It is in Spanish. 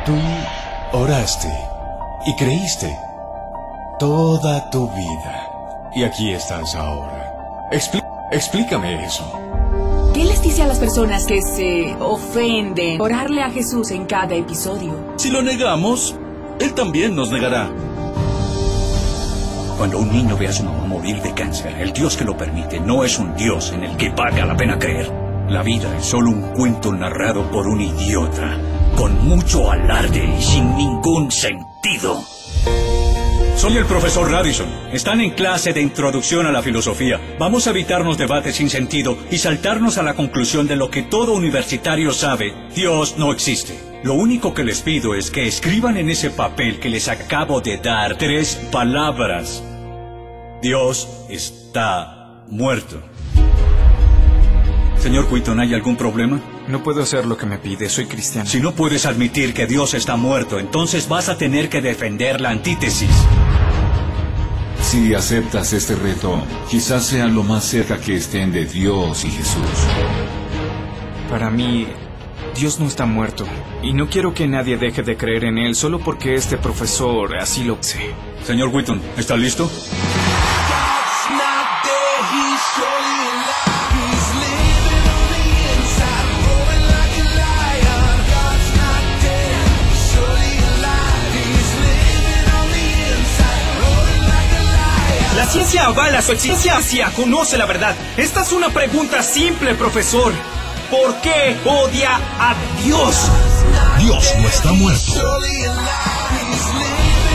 Tú oraste y creíste toda tu vida. Y aquí estás ahora. Explícame eso. ¿Qué les dice a las personas que se ofenden orarle a Jesús en cada episodio? Si lo negamos, Él también nos negará. Cuando un niño ve a su mamá morir de cáncer, el Dios que lo permite no es un Dios en el que valga la pena creer. La vida es solo un cuento narrado por un idiota, con mucho alarde y sin ningún sentido. Soy el profesor Radisson. Están en clase de introducción a la filosofía. Vamos a evitarnos debates sin sentido y saltarnos a la conclusión de lo que todo universitario sabe. Dios no existe. Lo único que les pido es que escriban en ese papel que les acabo de dar 3 palabras. Dios está muerto. Señor Quitton, ¿hay algún problema? No puedo hacer lo que me pide, soy cristiano. Si no puedes admitir que Dios está muerto, entonces vas a tener que defender la antítesis. Si aceptas este reto, quizás sea lo más cerca que estén de Dios y Jesús. Para mí, Dios no está muerto. Y no quiero que nadie deje de creer en Él solo porque este profesor así lo sé. Señor Quitton, ¿está listo? La ciencia avala su existencia, conoce la verdad. Esta es una pregunta simple, profesor. ¿Por qué odia a Dios? Dios no está muerto.